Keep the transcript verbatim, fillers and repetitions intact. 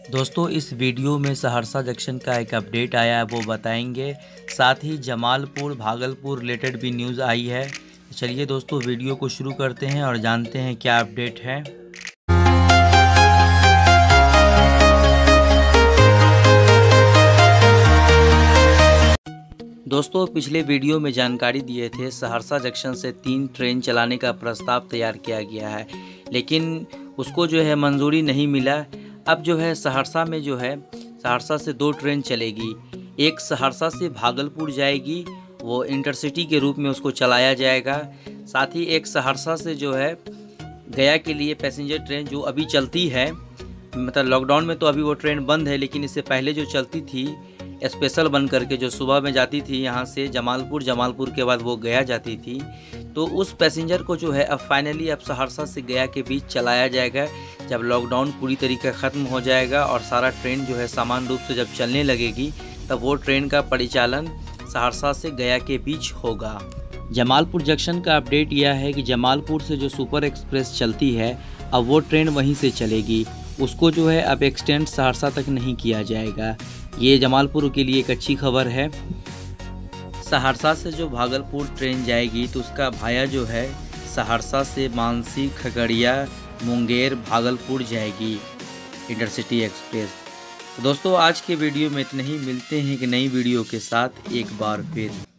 दोस्तों इस वीडियो में सहरसा जंक्शन का एक अपडेट आया है वो बताएंगे। साथ ही जमालपुर भागलपुर रिलेटेड भी न्यूज़ आई है। चलिए दोस्तों वीडियो को शुरू करते हैं और जानते हैं क्या अपडेट है। दोस्तों पिछले वीडियो में जानकारी दिए थे सहरसा जंक्शन से तीन ट्रेन चलाने का प्रस्ताव तैयार किया गया है, लेकिन उसको जो है मंजूरी नहीं मिला। अब जो है सहरसा में जो है सहरसा से दो ट्रेन चलेगी। एक सहरसा से भागलपुर जाएगी, वो इंटरसिटी के रूप में उसको चलाया जाएगा। साथ ही एक सहरसा से जो है गया के लिए पैसेंजर ट्रेन जो अभी चलती है, मतलब लॉकडाउन में तो अभी वो ट्रेन बंद है, लेकिन इससे पहले जो चलती थी स्पेशल बन करके जो सुबह में जाती थी यहाँ से जमालपुर, जमालपुर के बाद वो गया जाती थी, तो उस पैसेंजर को जो है अब फाइनली अब सहरसा से गया के बीच चलाया जाएगा। जब लॉकडाउन पूरी तरीके ख़त्म हो जाएगा और सारा ट्रेन जो है सामान्य रूप से जब चलने लगेगी, तब वो ट्रेन का परिचालन सहरसा से गया के बीच होगा। जमालपुर जंक्शन का अपडेट यह है कि जमालपुर से जो सुपर एक्सप्रेस चलती है अब वो ट्रेन वहीं से चलेगी, उसको जो है अब एक्सटेंड सहरसा तक नहीं किया जाएगा। ये जमालपुर के लिए एक अच्छी खबर है। सहरसा से जो भागलपुर ट्रेन जाएगी तो उसका भाया जो है सहरसा से मानसी, खगड़िया, मुंगेर, भागलपुर जाएगी इंटरसिटी एक्सप्रेस। तो दोस्तों आज के वीडियो में इतना ही, मिलते हैं एक नई वीडियो के साथ एक बार फिर।